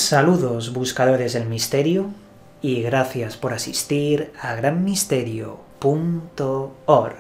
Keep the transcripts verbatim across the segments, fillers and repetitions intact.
Saludos buscadores del misterio y gracias por asistir a gran misterio punto org.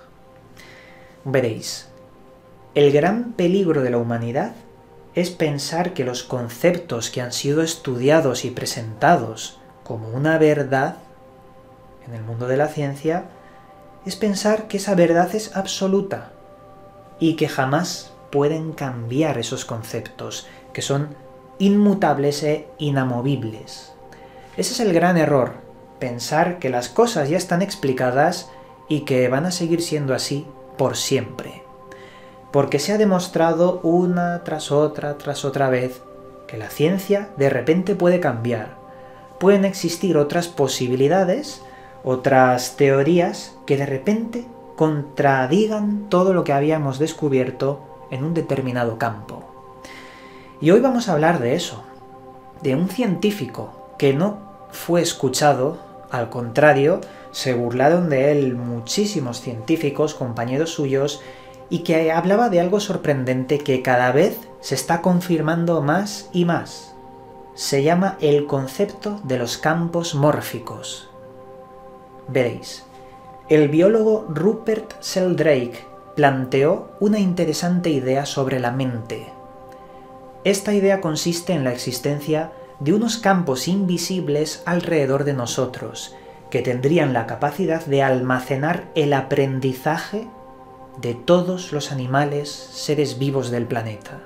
Veréis, el gran peligro de la humanidad es pensar que los conceptos que han sido estudiados y presentados como una verdad en el mundo de la ciencia, es pensar que esa verdad es absoluta y que jamás pueden cambiar esos conceptos, que son inmutables e inamovibles. Ese es el gran error, pensar que las cosas ya están explicadas y que van a seguir siendo así por siempre. Porque se ha demostrado una tras otra, tras otra vez, que la ciencia de repente puede cambiar. Pueden existir otras posibilidades, otras teorías que de repente contradigan todo lo que habíamos descubierto en un determinado campo. Y hoy vamos a hablar de eso, de un científico que no fue escuchado, al contrario, se burlaron de él muchísimos científicos, compañeros suyos, y que hablaba de algo sorprendente que cada vez se está confirmando más y más. Se llama el concepto de los campos mórficos. Veréis, el biólogo Rupert Sheldrake planteó una interesante idea sobre la mente. Esta idea consiste en la existencia de unos campos invisibles alrededor de nosotros, que tendrían la capacidad de almacenar el aprendizaje de todos los animales, seres vivos del planeta.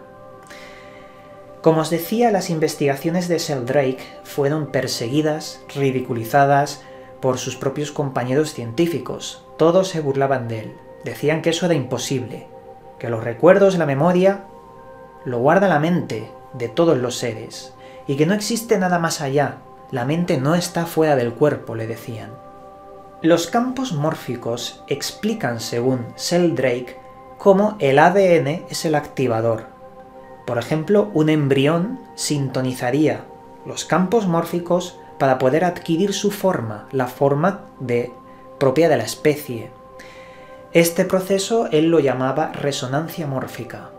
Como os decía, las investigaciones de Sheldrake fueron perseguidas, ridiculizadas por sus propios compañeros científicos. Todos se burlaban de él, decían que eso era imposible, que los recuerdos, la memoria, lo guarda la mente de todos los seres, y que no existe nada más allá, la mente no está fuera del cuerpo, le decían. Los campos mórficos explican, según Sheldrake, cómo el A D N es el activador. Por ejemplo, un embrión sintonizaría los campos mórficos para poder adquirir su forma, la forma de, propia de la especie. Este proceso él lo llamaba resonancia mórfica.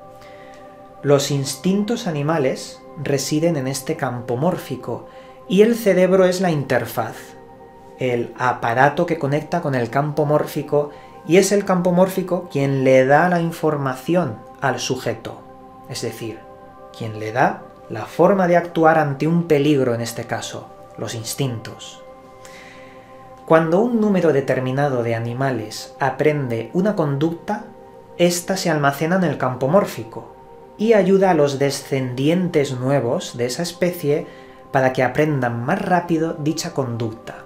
Los instintos animales residen en este campo mórfico y el cerebro es la interfaz, el aparato que conecta con el campo mórfico, y es el campo mórfico quien le da la información al sujeto, es decir, quien le da la forma de actuar ante un peligro, en este caso, los instintos. Cuando un número determinado de animales aprende una conducta, ésta se almacena en el campo mórfico y ayuda a los descendientes nuevos de esa especie para que aprendan más rápido dicha conducta.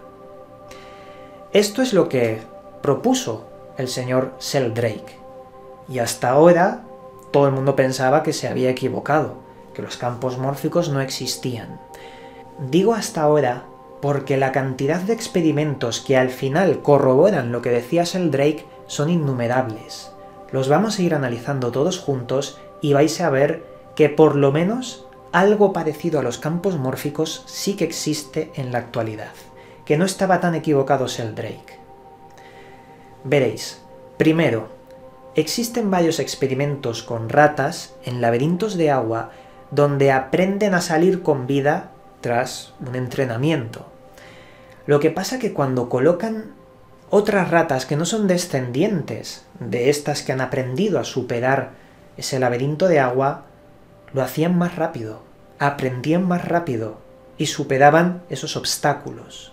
Esto es lo que propuso el señor Sheldrake, y hasta ahora todo el mundo pensaba que se había equivocado, que los campos mórficos no existían. Digo hasta ahora porque la cantidad de experimentos que al final corroboran lo que decía Sheldrake son innumerables. Los vamos a ir analizando todos juntos y vais a ver que por lo menos algo parecido a los campos mórficos sí que existe en la actualidad, que no estaba tan equivocado Sheldrake. Veréis, primero, existen varios experimentos con ratas en laberintos de agua donde aprenden a salir con vida tras un entrenamiento. Lo que pasa que cuando colocan otras ratas que no son descendientes de estas que han aprendido a superar ese laberinto de agua, lo hacían más rápido, aprendían más rápido y superaban esos obstáculos.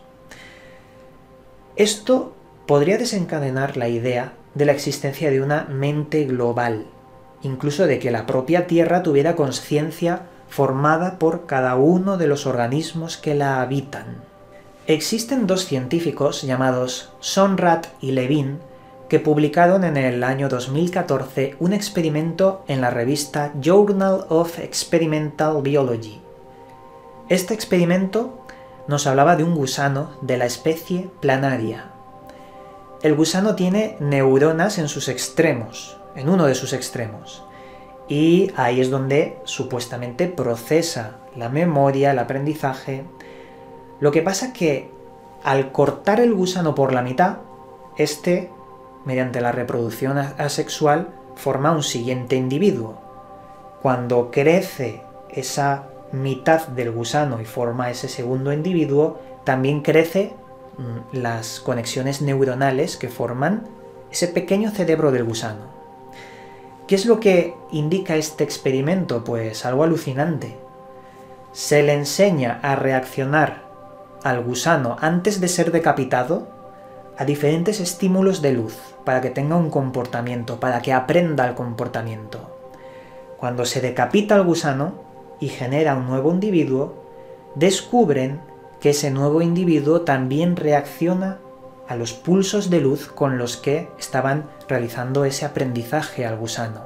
Esto podría desencadenar la idea de la existencia de una mente global, incluso de que la propia Tierra tuviera conciencia formada por cada uno de los organismos que la habitan. Existen dos científicos llamados Sonrath y Levine que publicaron en el año dos mil catorce un experimento en la revista Journal of Experimental Biology. Este experimento nos hablaba de un gusano de la especie Planaria. El gusano tiene neuronas en sus extremos, en uno de sus extremos, y ahí es donde supuestamente procesa la memoria, el aprendizaje. Lo que pasa que al cortar el gusano por la mitad, este, mediante la reproducción asexual, forma un siguiente individuo. Cuando crece esa mitad del gusano y forma ese segundo individuo, también crece mmm, las conexiones neuronales que forman ese pequeño cerebro del gusano. ¿Qué es lo que indica este experimento? Pues algo alucinante. Se le enseña a reaccionar al gusano antes de ser decapitado a diferentes estímulos de luz para que tenga un comportamiento, para que aprenda el comportamiento. Cuando se decapita al gusano y genera un nuevo individuo, descubren que ese nuevo individuo también reacciona a los pulsos de luz con los que estaban realizando ese aprendizaje al gusano.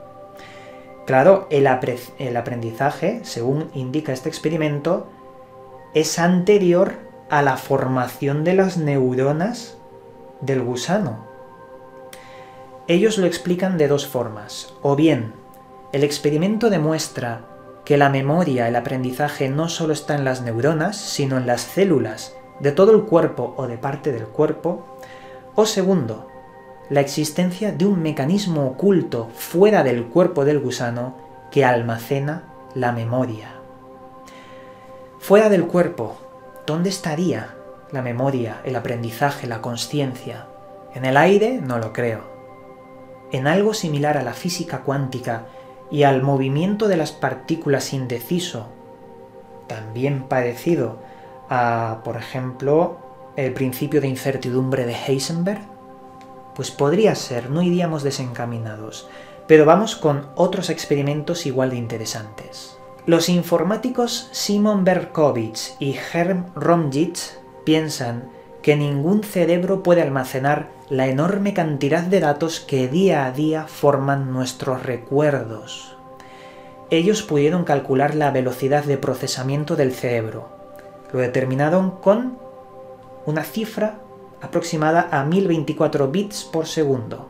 Claro, el, el aprendizaje, según indica este experimento, es anterior a la formación de las neuronas del gusano. Ellos lo explican de dos formas. O bien, el experimento demuestra que la memoria, el aprendizaje, no solo está en las neuronas, sino en las células de todo el cuerpo o de parte del cuerpo. O segundo, la existencia de un mecanismo oculto fuera del cuerpo del gusano que almacena la memoria. Fuera del cuerpo, ¿dónde estaría la memoria, el aprendizaje, la consciencia? ¿En el aire? No lo creo. En algo similar a la física cuántica y al movimiento de las partículas indeciso, también parecido a, por ejemplo, el principio de incertidumbre de Heisenberg, pues podría ser, no iríamos desencaminados. Pero vamos con otros experimentos igual de interesantes. Los informáticos Simon Berkovich y Herm Romjic piensan que ningún cerebro puede almacenar la enorme cantidad de datos que día a día forman nuestros recuerdos. Ellos pudieron calcular la velocidad de procesamiento del cerebro. Lo determinaron con una cifra aproximada a mil veinticuatro bits por segundo.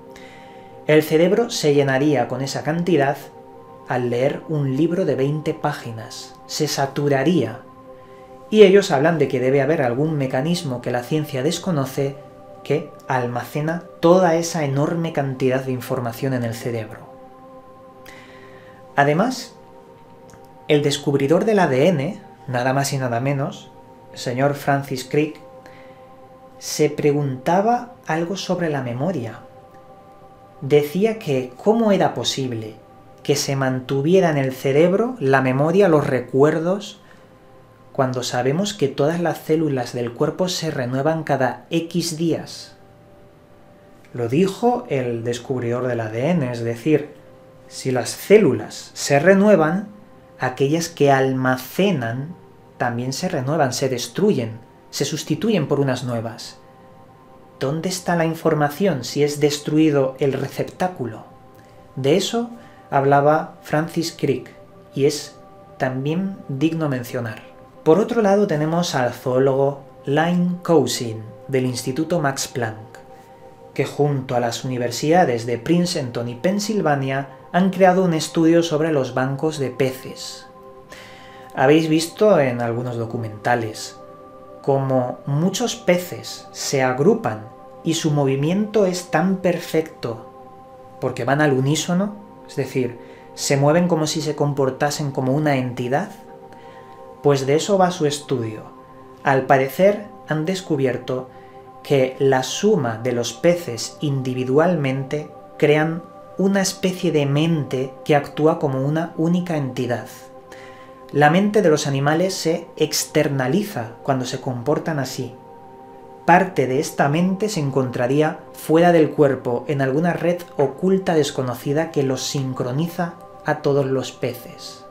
El cerebro se llenaría con esa cantidad al leer un libro de veinte páginas. Se saturaría. Y ellos hablan de que debe haber algún mecanismo que la ciencia desconoce que almacena toda esa enorme cantidad de información en el cerebro. Además, el descubridor del A D N, nada más y nada menos, el señor Francis Crick, se preguntaba algo sobre la memoria. Decía que cómo era posible que se mantuviera en el cerebro la memoria, los recuerdos, cuando sabemos que todas las células del cuerpo se renuevan cada X días. Lo dijo el descubridor del A D N, es decir, si las células se renuevan, aquellas que almacenan también se renuevan, se destruyen, se sustituyen por unas nuevas. ¿Dónde está la información si es destruido el receptáculo? De eso hablaba Francis Crick, y es también digno mencionar. Por otro lado tenemos al zoólogo Lynn Cousin, del Instituto Max Planck, que junto a las universidades de Princeton y Pensilvania han creado un estudio sobre los bancos de peces. Habéis visto en algunos documentales cómo muchos peces se agrupan y su movimiento es tan perfecto porque van al unísono, es decir, se mueven como si se comportasen como una entidad. Pues de eso va su estudio. Al parecer han descubierto que la suma de los peces individualmente crean una especie de mente que actúa como una única entidad. La mente de los animales se externaliza cuando se comportan así. Parte de esta mente se encontraría fuera del cuerpo, en alguna red oculta desconocida que los sincroniza a todos los peces.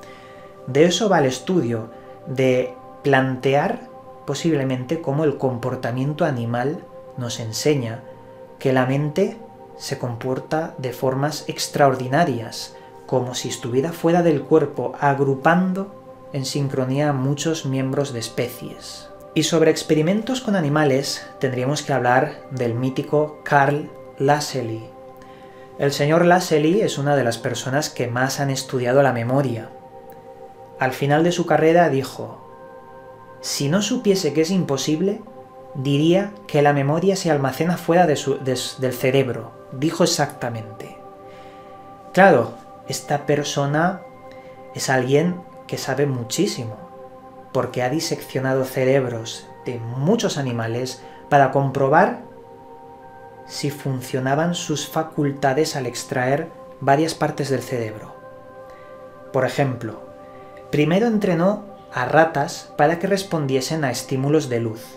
De eso va el estudio, de plantear posiblemente cómo el comportamiento animal nos enseña que la mente se comporta de formas extraordinarias, como si estuviera fuera del cuerpo, agrupando en sincronía a muchos miembros de especies. Y sobre experimentos con animales tendríamos que hablar del mítico Karl Lasely. El señor Lasely es una de las personas que más han estudiado la memoria. Al final de su carrera dijo: si no supiese que es imposible, diría que la memoria se almacena fuera de su, de, del cerebro. Dijo exactamente. Claro, esta persona es alguien que sabe muchísimo, porque ha diseccionado cerebros de muchos animales para comprobar si funcionaban sus facultades al extraer varias partes del cerebro. Por ejemplo, primero entrenó a ratas para que respondiesen a estímulos de luz.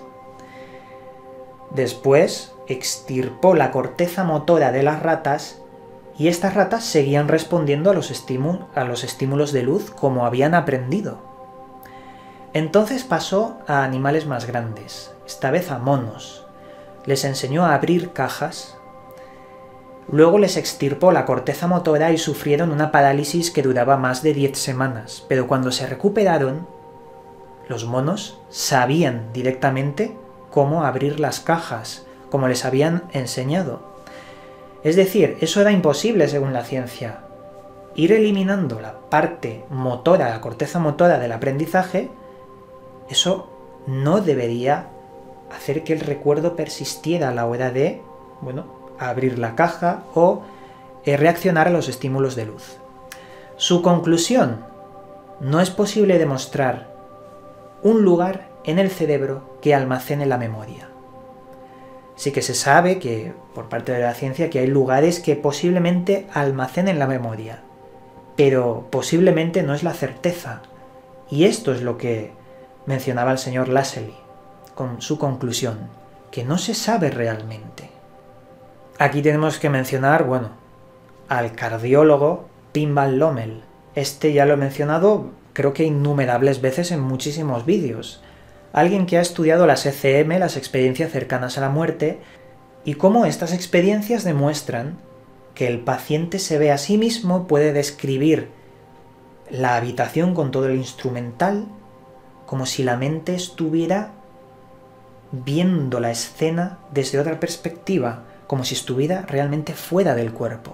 Después extirpó la corteza motora de las ratas y estas ratas seguían respondiendo a los, estímulos, a los estímulos de luz como habían aprendido. Entonces pasó a animales más grandes, esta vez a monos. Les enseñó a abrir cajas. Luego les extirpó la corteza motora y sufrieron una parálisis que duraba más de diez semanas, pero cuando se recuperaron, los monos sabían directamente cómo abrir las cajas, como les habían enseñado. Es decir, eso era imposible según la ciencia. Ir eliminando la parte motora, la corteza motora del aprendizaje, eso no debería hacer que el recuerdo persistiera a la hora de, bueno, abrir la caja o eh, reaccionar a los estímulos de luz. Su conclusión: no es posible demostrar un lugar en el cerebro que almacene la memoria. Sí que se sabe que, por parte de la ciencia, que hay lugares que posiblemente almacenen la memoria, pero posiblemente no es la certeza. Y esto es lo que mencionaba el señor Lassley con su conclusión, que no se sabe realmente. Aquí tenemos que mencionar, bueno, al cardiólogo Pim van Lommel. Este ya lo he mencionado, creo que innumerables veces en muchísimos vídeos. Alguien que ha estudiado las E C M, las experiencias cercanas a la muerte, y cómo estas experiencias demuestran que el paciente se ve a sí mismo, puede describir la habitación con todo el instrumental, como si la mente estuviera viendo la escena desde otra perspectiva, como si estuviera realmente fuera del cuerpo.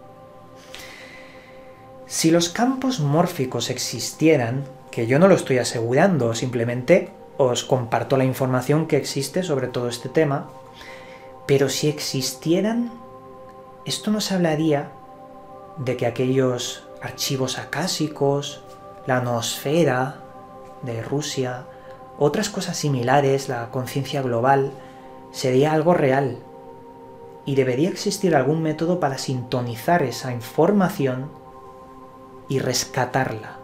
Si los campos mórficos existieran, que yo no lo estoy asegurando, simplemente os comparto la información que existe sobre todo este tema, pero si existieran, esto nos hablaría de que aquellos archivos acásicos, la noosfera de Rusia, otras cosas similares, la conciencia global, sería algo real. Y debería existir algún método para sintonizar esa información y rescatarla.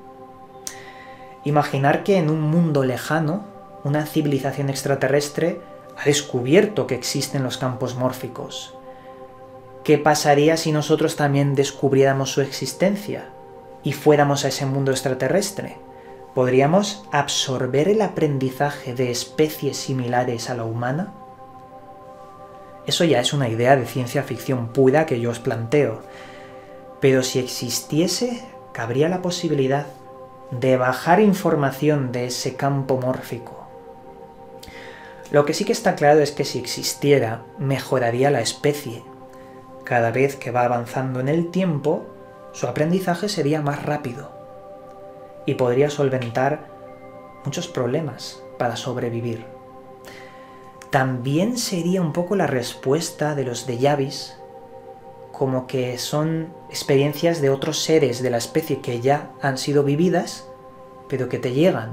Imaginar que en un mundo lejano, una civilización extraterrestre ha descubierto que existen los campos mórficos. ¿Qué pasaría si nosotros también descubriéramos su existencia y fuéramos a ese mundo extraterrestre? ¿Podríamos absorber el aprendizaje de especies similares a la humana? Eso ya es una idea de ciencia ficción pura que yo os planteo. Pero si existiese, cabría la posibilidad de bajar información de ese campo mórfico. Lo que sí que está claro es que si existiera, mejoraría la especie. Cada vez que va avanzando en el tiempo, su aprendizaje sería más rápido y podría solventar muchos problemas para sobrevivir. También sería un poco la respuesta de los déjà vus, como que son experiencias de otros seres de la especie que ya han sido vividas, pero que te llegan.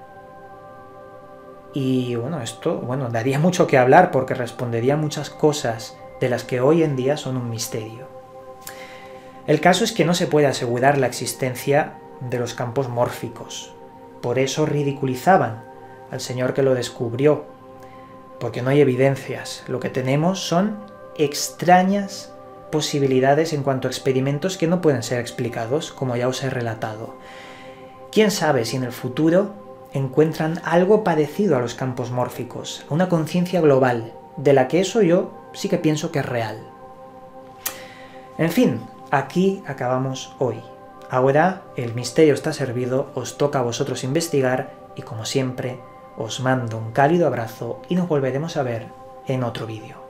Y bueno, esto bueno, daría mucho que hablar porque respondería a muchas cosas de las que hoy en día son un misterio. El caso es que no se puede asegurar la existencia de los campos mórficos. Por eso ridiculizaban al señor que lo descubrió, porque no hay evidencias. Lo que tenemos son extrañas posibilidades en cuanto a experimentos que no pueden ser explicados, como ya os he relatado. ¿Quién sabe si en el futuro encuentran algo parecido a los campos mórficos, a una conciencia global, de la que eso yo sí que pienso que es real? En fin, aquí acabamos hoy. Ahora el misterio está servido, os toca a vosotros investigar y como siempre os mando un cálido abrazo y nos volveremos a ver en otro vídeo.